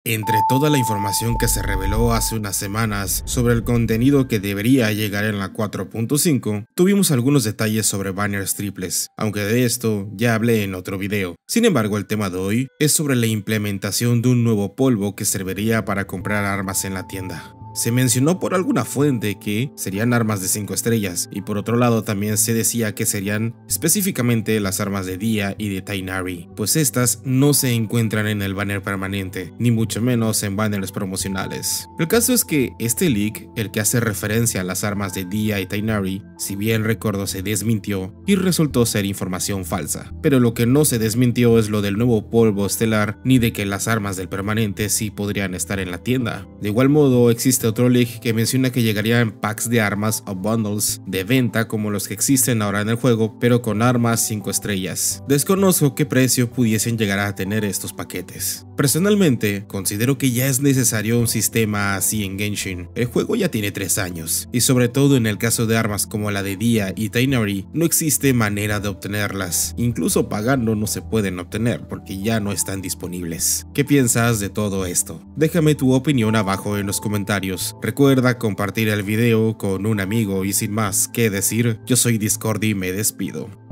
Entre toda la información que se reveló hace unas semanas sobre el contenido que debería llegar en la 4.5, tuvimos algunos detalles sobre banners triples, aunque de esto ya hablé en otro video. Sin embargo, el tema de hoy es sobre la implementación de un nuevo polvo que serviría para comprar armas en la tienda. Se mencionó por alguna fuente que serían armas de 5 estrellas, y por otro lado también se decía que serían específicamente las armas de Dia y de Tighnari, pues estas no se encuentran en el banner permanente, ni mucho menos en banners promocionales. El caso es que este leak, el que hace referencia a las armas de Dia y Tighnari, si bien recuerdo se desmintió y resultó ser información falsa, pero lo que no se desmintió es lo del nuevo polvo estelar ni de que las armas del permanente sí podrían estar en la tienda. De igual modo existe otro leak que menciona que llegarían packs de armas o bundles de venta como los que existen ahora en el juego, pero con armas 5 estrellas. Desconozco qué precio pudiesen llegar a tener estos paquetes. Personalmente, considero que ya es necesario un sistema así en Genshin. El juego ya tiene 3 años, y sobre todo en el caso de armas como la de Dia y Tighnari, no existe manera de obtenerlas. Incluso pagando no se pueden obtener porque ya no están disponibles. ¿Qué piensas de todo esto? Déjame tu opinión abajo en los comentarios. Recuerda compartir el video con un amigo y sin más que decir, yo soy Discord y me despido.